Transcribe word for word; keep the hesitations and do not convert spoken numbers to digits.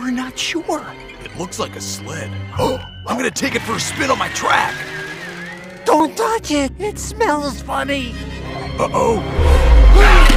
We're not sure. It looks like a sled. I'm gonna take it for a spin on my track. Don't touch it. It smells funny. Uh-oh.